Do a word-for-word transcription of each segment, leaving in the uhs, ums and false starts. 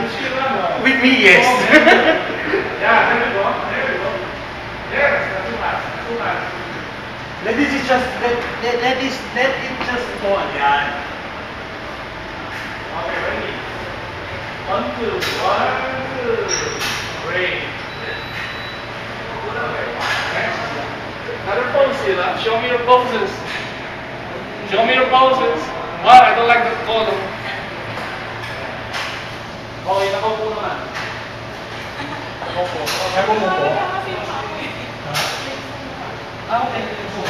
With me, yes. Yeah, there we go. There we go. Yes, that's too much. Too much. Let this is just let let let this let it just fall. Yeah. Okay, ready? One, two, one, two, three. Another pose here. Show me your poses. Show me your poses. What? I don't like the photo. Okay, nakaupo naman. Nakaupo. Ako mo po. Ah, okay.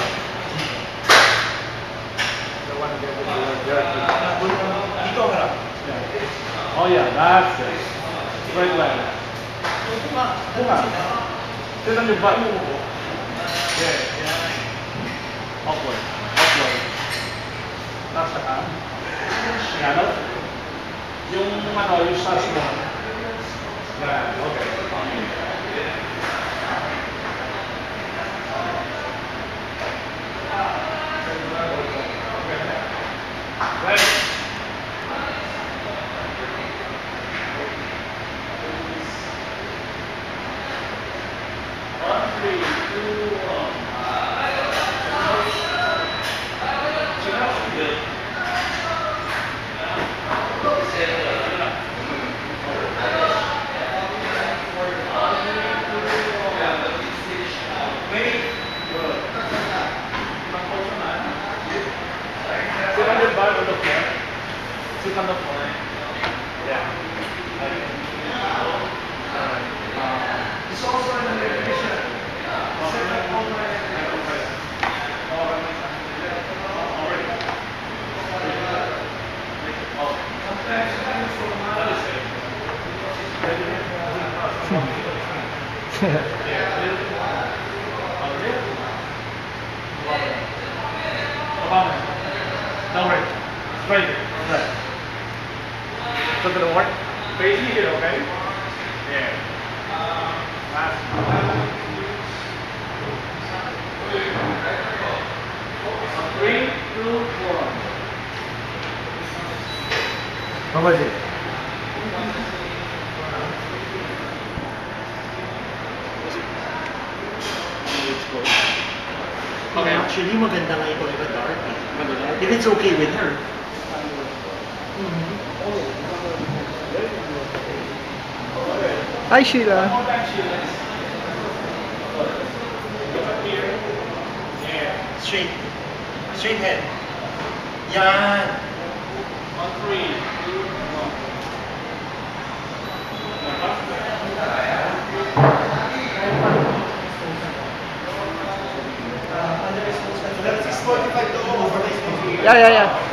Dito ang harap. Oh yeah, that's it. Straight leg. Bunga. Bunga. Sit on your butt. Yeah. Upward. Upward. Nasa ka. Yan. Yung ano, yung stars mo. Yan. Okay. Right. One, three, two, one. Chin up. Good. Sit on your butt on the floor. Sit on the floor. Yeah. It's also an repetition. Set up over and over. Already. Now right. Straight. Right. So to the work. Facing here, okay? Yeah. Last. Three, two, one. How was it? Okay. Actually, maganda nga ito iba dark. If it's okay with her. Hi, Sheila. One more time, Sheila. Look up here. Yeah. Straight. Straight head. Yan. On three, two, one. six forty-five to overlay. Yeah, yeah, yeah.